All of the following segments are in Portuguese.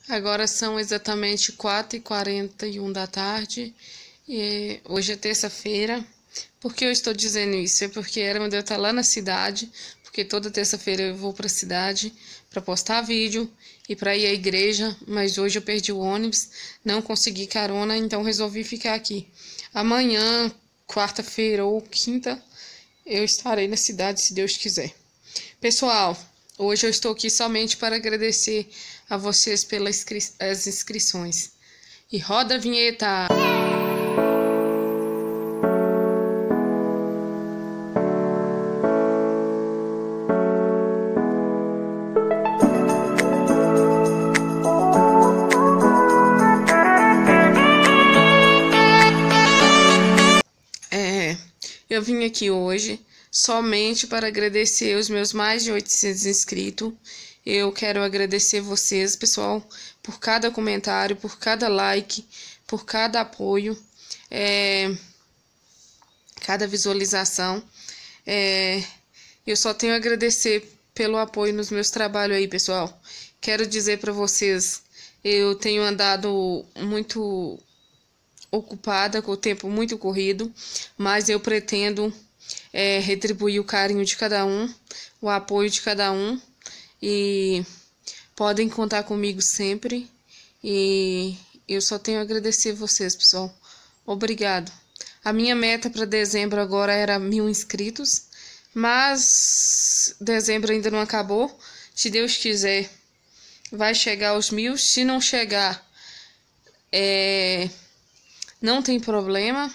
Agora são exatamente 4h41 da tarde. E hoje é terça-feira. Por que eu estou dizendo isso? É porque era onde eu estar lá na cidade, porque toda terça-feira eu vou para a cidade para postar vídeo e para ir à igreja, mas hoje eu perdi o ônibus, não consegui carona, então resolvi ficar aqui. Amanhã, quarta-feira ou quinta, eu estarei na cidade, se Deus quiser. Pessoal, hoje eu estou aqui somente para agradecer a vocês pelas as inscrições. E roda a vinheta! Eu vim aqui hoje somente para agradecer os meus mais de 800 inscritos. Eu quero agradecer vocês, pessoal, por cada comentário, por cada like, por cada apoio, cada visualização. Eu só tenho a agradecer pelo apoio nos meus trabalhos aí, pessoal. Quero dizer para vocês, eu tenho andado muito ocupada, com o tempo muito corrido, mas eu pretendo retribuir o carinho de cada um, o apoio de cada um, e podem contar comigo sempre, e eu só tenho a agradecer vocês, pessoal. Obrigado. A minha meta para dezembro agora era 1000 inscritos, mas dezembro ainda não acabou. Se Deus quiser, vai chegar aos 1000. Se não chegar, não tem problema,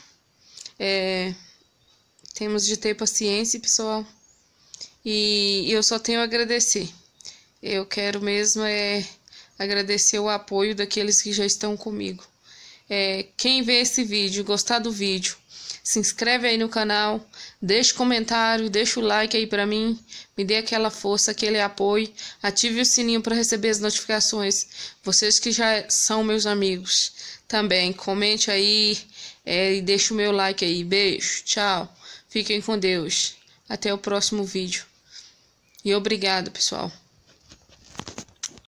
temos de ter paciência, pessoal, e eu só tenho a agradecer. Eu quero mesmo agradecer o apoio daqueles que já estão comigo. Quem vê esse vídeo, gostar do vídeo, se inscreve aí no canal, deixa o comentário, deixa o like aí pra mim, me dê aquela força, aquele apoio, ative o sininho para receber as notificações. Vocês que já são meus amigos, também comente aí e deixa o meu like aí. Beijo, tchau, fiquem com Deus, até o próximo vídeo e obrigado, pessoal.